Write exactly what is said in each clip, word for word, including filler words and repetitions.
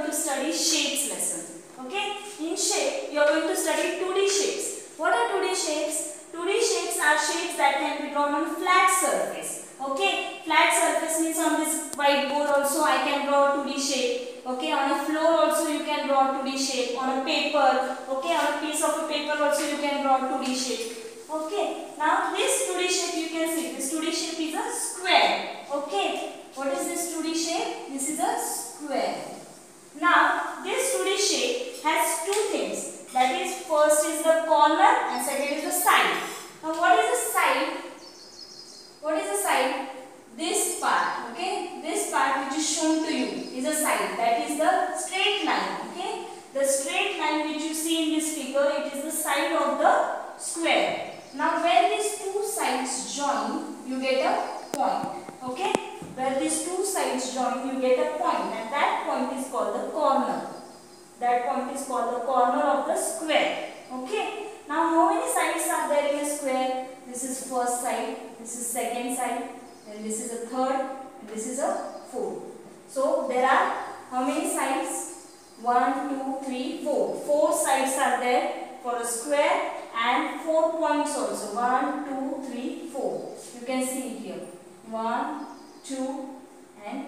to study shapes lesson. Okay, in shape you are going to study two D shapes. What are two D shapes? two D shapes are shapes that can be drawn on flat surface. Okay, flat surface means on this whiteboard also I can draw a two D shape. Okay, on a floor also you can draw a two D shape. On a paper, okay, on a piece of a paper also you can draw a two D shape. Okay, now this two D shape you can see, this two D shape is a square. Okay, what is this two D shape? This is a square. Now this two D shape has two things, that is first is the corner and second is the side. Now what is the side? What is the side? This part, okay, this part which is shown to you is a side, that is the straight line. Okay, the straight line which you see in this figure, it is the side of the square. Now where these two sides join, you get a point. Okay, where these two sides join, you get a point, and that point is called the corner. That point is called the corner of the square. Okay, now how many sides are there in a square? This is first side, this is second side, and this is a third, and this is a fourth. So there are how many sides? One, two, three, four. Four sides are there for a square, and four points also. One, two, three, four. You can see it here. One, two, and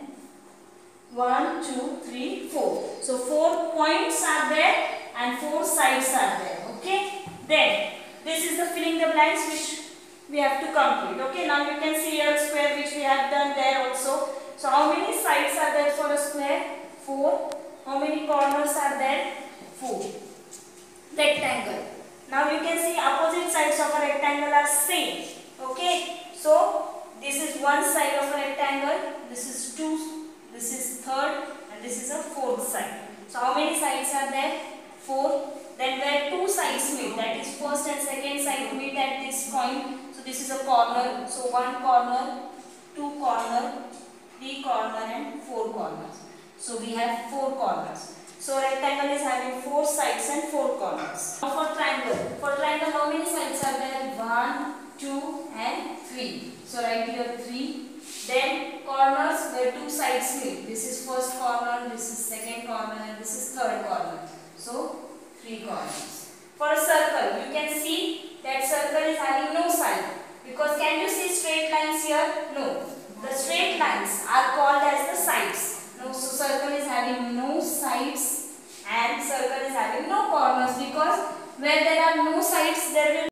one, two, three, four. So four points are there and four sides are there. Okay. Then this is the filling the blanks which we have to complete. Okay. Now you can see here square which we have done there also. So how many sides are there for a square? Four. How many corners are there? Four. Rectangle. Now you can see opposite sides of a rectangle are same. Okay. So this is one side of a rectangle. This is two. This is third, and this is a fourth side. So how many sides are there? Four. Then where two sides meet, that is first and second side meet at this point. So this is a corner. So one corner, two corner, three corner, and four corners. So we have four corners. So rectangle is having four sides and four corners. Now for triangle. For triangle, how many sides are there? One, two, and three. So write here three. Then corners where two sides meet. This is first corner, this is second corner, and this is third corner. So three corners. For a circle, you can see that circle is having no side. Because can you see straight lines here? No. The straight lines are called as the sides. No, so circle is having no sides and circle is having no corners, because where there are no sides there will